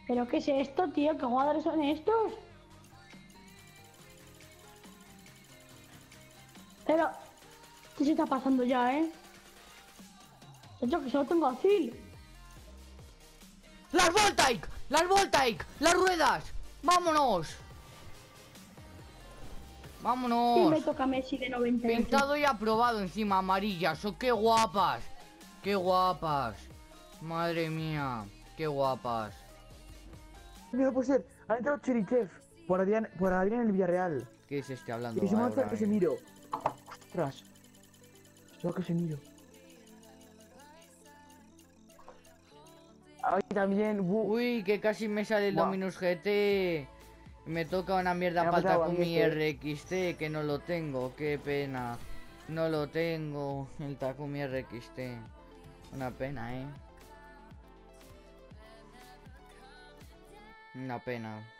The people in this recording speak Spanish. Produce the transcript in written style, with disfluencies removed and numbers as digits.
¿Pero qué es esto, tío? ¿Qué jugadores son estos? Pero, ¿qué se está pasando ya, Yo que solo tengo a Phil. ¡Las Voltaic! ¡Las Voltaic! ¡Las ruedas! ¡Vámonos! Y me ¡Vámonos! toca Messi de 98. Pintado y aprobado encima, amarillas. ¡Oh, qué guapas! ¡Qué guapas! Madre mía, qué guapas. No puede ser. Han entrado Cherichev por Adrián en el Villarreal. ¿Qué es este hablando Y se me hace ahora? Casemiro. Ostras. Yo Casemiro. Ahí también. Uy, que casi me sale el Buah. Dominus GT. Me toca una Me mierda ha para el pasado a Takumi mí este. RXT, que no lo tengo, qué pena. No lo tengo, el Takumi RXT. Una pena, Una pena.